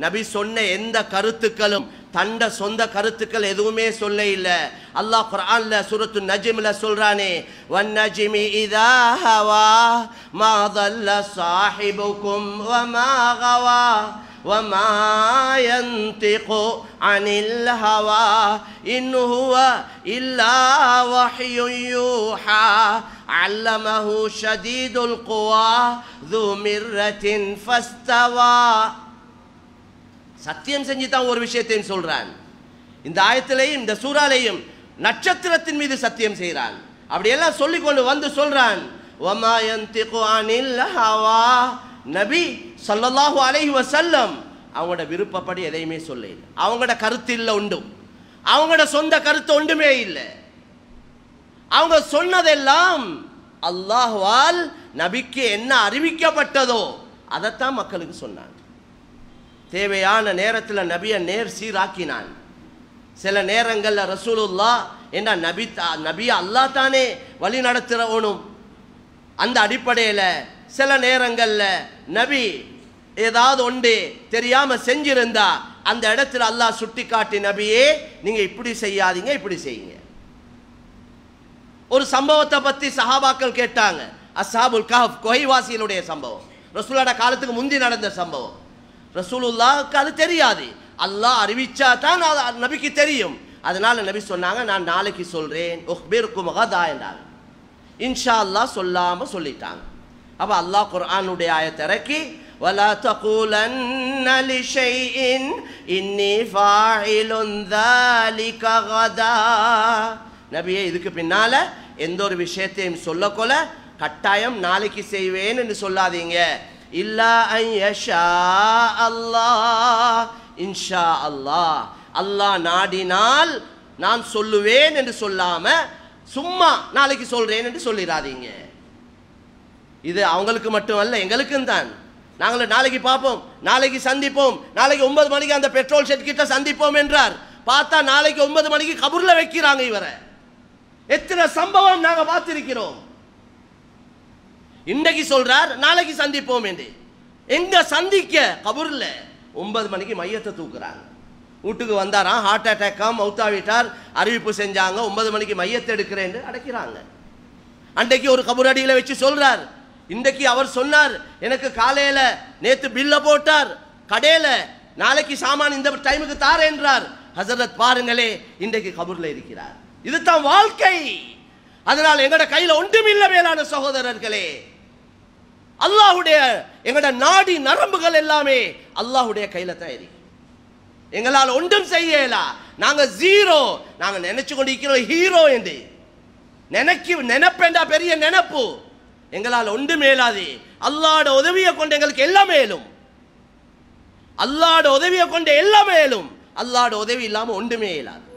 நபி சொன்ன எந்த கருத்துக்களும் தண்ட சொந்த கருத்துக்கள் எதுவுமே சொல்ல இல்ல. அல்லாஹ் குர்ஆன்ல சூரத்து நஜ்ம்ல சொல்றானே, வன்னஜ்மி இதா ஹவா மா ضل صاحبكم وما غوى وما ينطق عن الهوى إن هو إلا وحي يوحى علمه شديد القوى ذو مرة فاستوى. சத்தியம் செஞ்சு தான் ஒரு விஷயத்தையும் சொல்றான். இந்த ஆயத்திலையும் இந்த சூறாலையும் நட்சத்திரத்தின் மீது சத்தியம் செய்கிறான். அப்படியெல்லாம் சொல்லிக்கொண்டு வந்து சொல்றான், வமா யன்திகு அனில் ஹவா. நபி ஸல்லல்லாஹு அலைஹி வஸல்லம் அவங்களோட விருப்பப்படி எதையுமே சொல்ல இல்லை. அவங்களோட கருத்து இல்லை உண்டும், அவங்களோட சொந்த கருத்து ஒன்றுமே இல்லை. அவங்க சொன்னதெல்லாம் அல்லாஹ்வால் நபிக்கு என்ன அறிவிக்கப்பட்டதோ அதைத்தான் மக்களுக்கு சொன்னாங்க. தேவையான நேரத்தில் நபியை நேர் சீராக்கினான். சில நேரங்களில் ரசூலுல்லாஹ் என்ன நபியை அல்லாஹ் தானே வழி நடத்துகிறவனும். அந்த அடிப்படையில் சில நேரங்களில் நபி ஏதாவது ஒன்று தெரியாமல் செஞ்சிருந்தா அந்த இடத்துல அல்லாஹ் சுட்டி காட்டி, நபியே நீங்கள் இப்படி செய்யாதீங்க, இப்படி செய்யுங்க. ஒரு சம்பவத்தை பற்றி சஹாபாக்கள் கேட்டாங்க. அஸ்ஹாபுல் கஹஃப் குகைவாசிகளுடைய சம்பவம், ரசூலுல்லாஹ் காலத்துக்கு முந்தி நடந்த சம்பவம். ரசூலுல்லாஹ்க்கு அது தெரியாது, அல்லாஹ் அறிவிச்சா தான் நபிக்கு தெரியும். அதனால நபி சொன்னாங்க, நான் நாளைக்கு சொல்றேன், உக்பிருக்கும் கதா என்றாங்க. இன்ஷா அல்லாஹ் சொல்லாம சொல்லிட்டாங்க. அப்ப அல்லாஹ் குர்ஆனுடைய ஆயத்தை இறக்கி, வலா தகூலன்ன லிஷைஇன் இன்னி ஃபாயிலுன் ذلك கதா. நபியே இதுக்கு பின்னால எந்த ஒரு விஷயத்தையும் சொல்லக்கொள்ள கட்டாயம் நாளைக்கு செய்வேன் என்று சொல்லாதீங்க. இல்லா அன் யஷா அல்லாஹ், இன்ஷா அல்லாஹ், அல்லாஹ் நாடினால் நான் சொல்லுவேன் என்று சொல்லாம சும்மா நாளைக்கு சொல்றேன் என்று சொல்லிடாதீங்க. இது அவங்களுக்கு மட்டுமல்ல, எங்களுக்கும் தான். நாங்கள் நாளைக்கு பார்ப்போம், நாளைக்கு சந்திப்போம், நாளைக்கு 9 மணிக்கு அந்த பெட்ரோல் ஷெட் கிட்ட சந்திப்போம் என்றார். பார்த்தா நாளைக்கு 9 மணிக்கு கபூர்ல வைக்கிறாங்க இவரை. எத்தனை சம்பவம் நாங்க பார்த்திருக்கிறோம். இன்றைக்கு சொல்றார் நாளைக்கு சந்திப்போம் என்று. எங்க சந்திக்க? கபூர்ல 9 மணிக்கு மையத்தை தூக்குறாங்க. வீட்டுக்கு வந்தாராம், ஹார்ட் அட்டாக்கா மௌத்தாவிட்டார், அறிவிப்பு செஞ்சாங்க, 9 மணிக்கு மையத்தை எடுக்கிறேன் அடைக்கிறாங்க. அன்றைக்கு ஒரு கபூர் அடியில வச்சு சொல்றார், இன்றைக்கு அவர் சொன்னார் எனக்கு காலையில நேத்து பில்ல போட்டார் கடையில, நாளைக்கு சாமான் இந்த டைமுக்கு தார என்றார். ஹசரத் பாருங்களே, இன்றைக்கு கபூர்ல இருக்கிறார். இதுதான் வாழ்க்கை. அதனால் எங்கட கையில ஒன்றுமில்லை மேலான சகோதரர்களே. அல்லாஹ்வுடைய எங்கட நாடி நரம்புகள் எல்லாமே அல்லாஹ்வுடைய கையில தான் இருக்கு. எங்களால் ஒன்றும் செய்யலா. நாங்க ஜீரோ. நாங்க நினைச்சு கொண்டிருக்கிறோம் ஹீரோ என்று. நினைப்பேண்டா பெரிய நினைப்பு. எங்களால் ஒன்று மேலாது. அல்லாஹ்வோட உதவியை கொண்டு எங்களுக்கு எல்லாம் மேலும். அல்லாஹ்வோட உதவியை கொண்டு எல்லாம் மேலும். அல்லாஹ்வோட உதவி இல்லாம ஒன்றுமே இல்லாது.